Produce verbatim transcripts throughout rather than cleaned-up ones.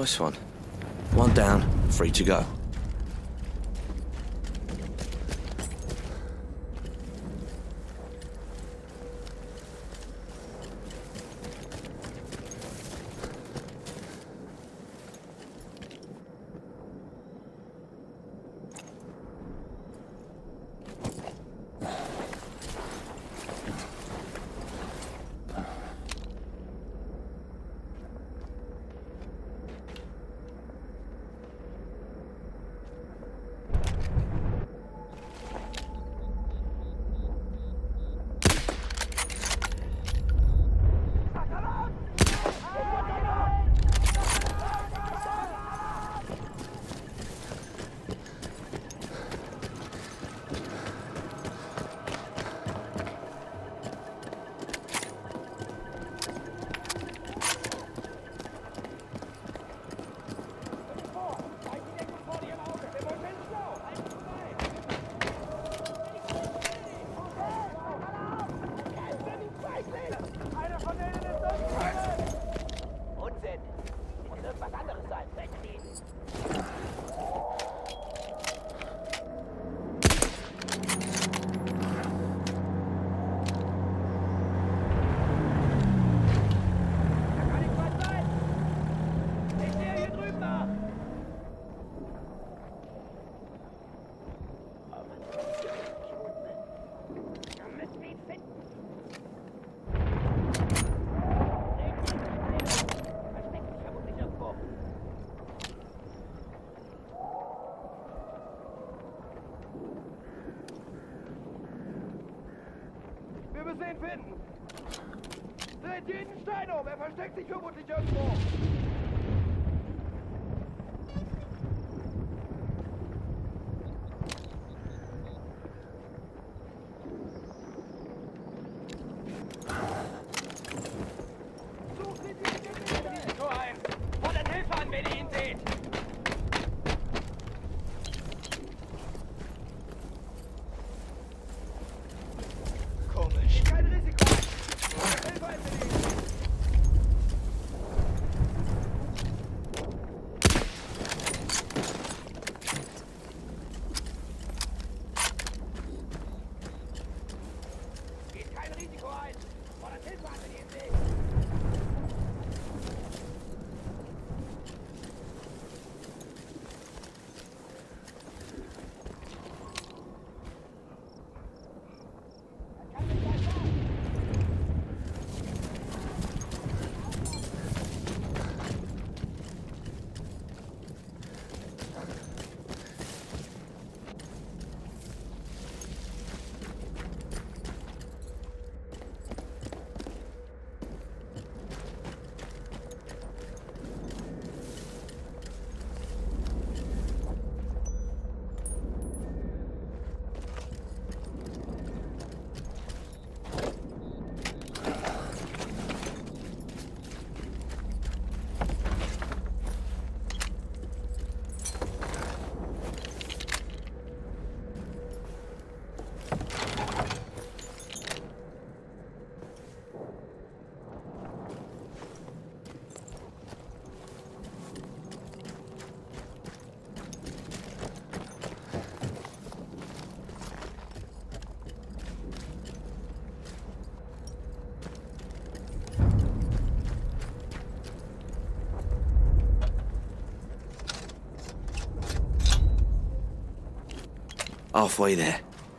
Nice one. One down, free to go. Wir müssen ihn finden. Dreht jeden Stein um. Er versteckt sich vermutlich irgendwo. Sucht ihn die Risiko ein. Fordert Hilfe an, wenn ihr ihn seht. Komisch. Kein Risiko. Hilfe ein, wenn ihr ihn seht. Geht kein Risiko ein. Fordert Hilfe an, wenn ihr ihn seht. Halfway there.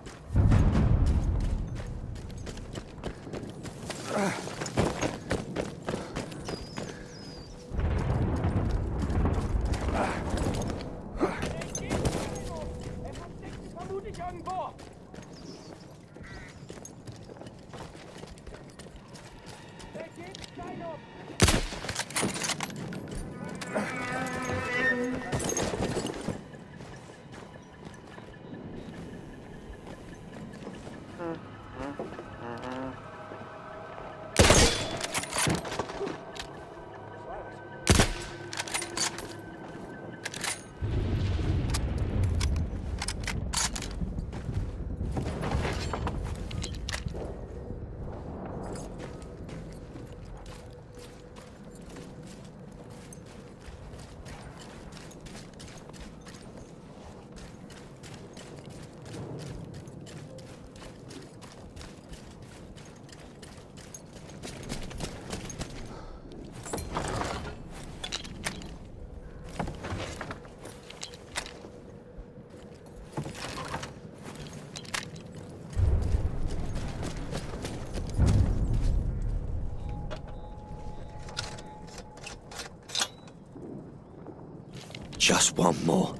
Vermutlich irgendwo. Der geht Stein um. just want more.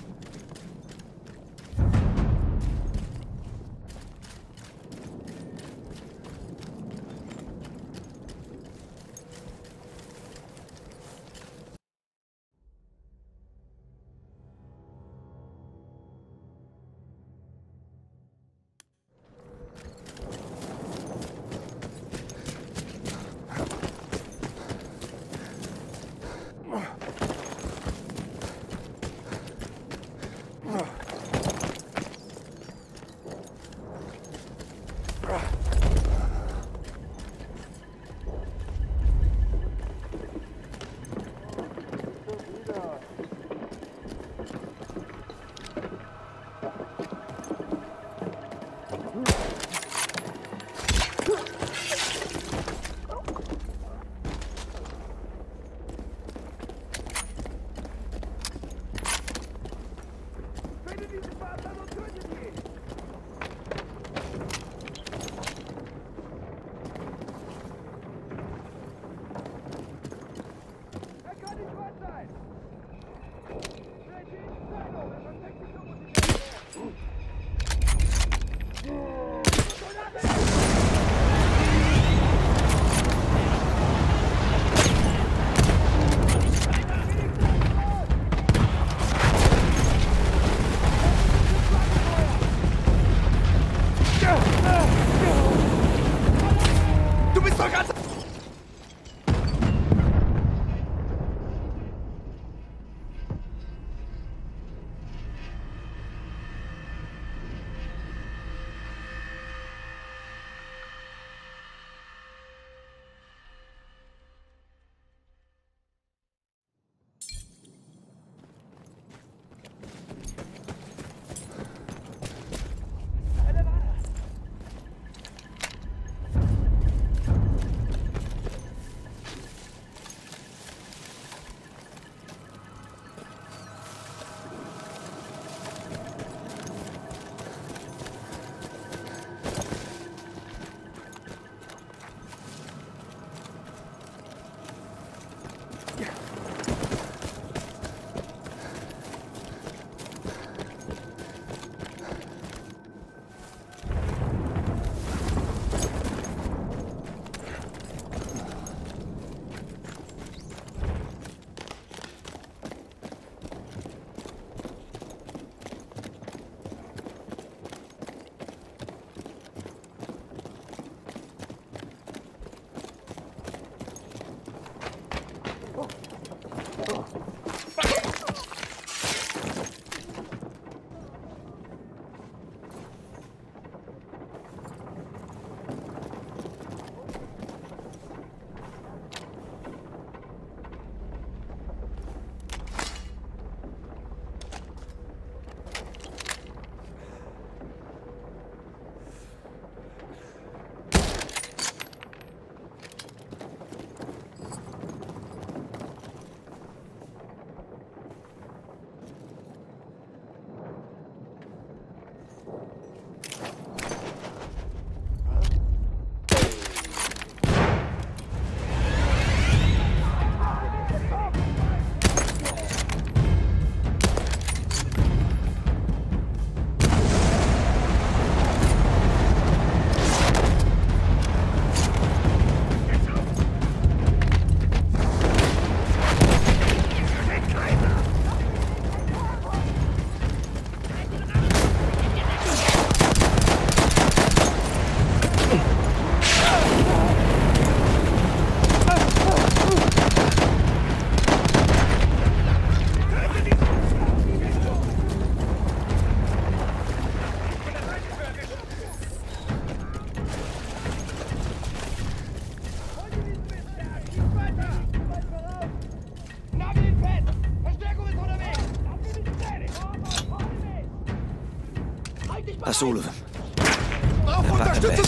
That's all of them. Brauche Unterstützung!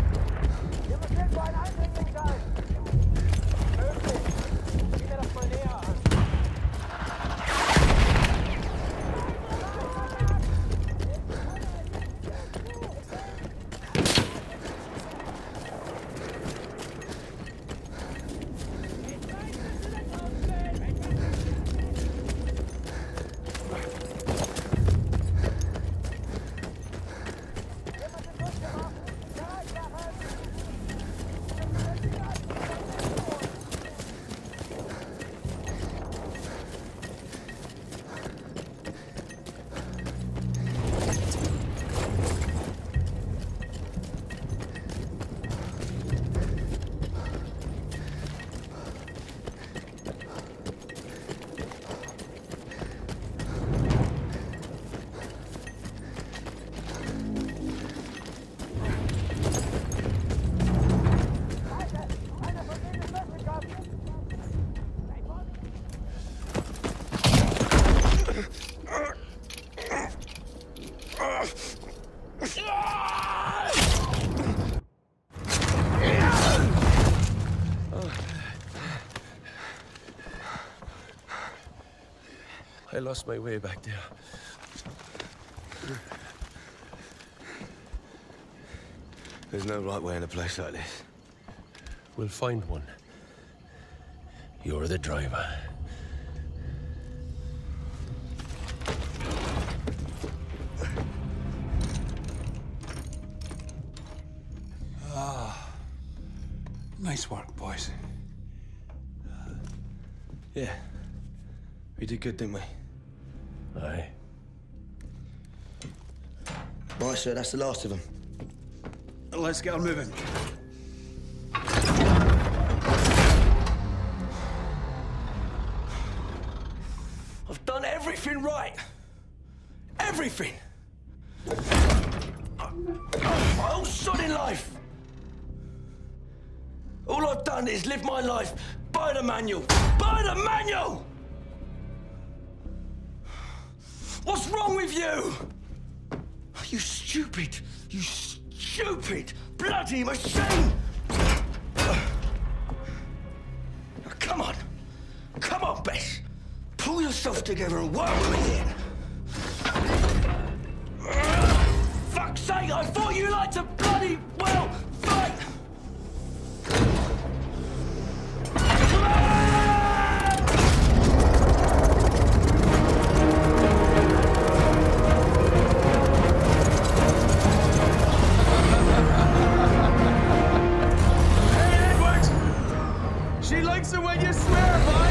Geh mir das mal näher. I lost my way back there. There's no right way in a place like this. We'll find one. You're the driver. Ah, nice work, boys. Yeah. We did good, didn't we? Aye. Right, sir, that's the last of them. Let's get on moving. I've done everything right. Everything. My whole sodding life. All I've done is live my life by the manual. By the manual! What's wrong with you? You stupid, you stupid bloody machine! Now, come on. Come on, Bess. Pull yourself together and work with me here. Fuck's sake, I thought you liked to bloody well fight! Come on! She likes it when you swear, Bob!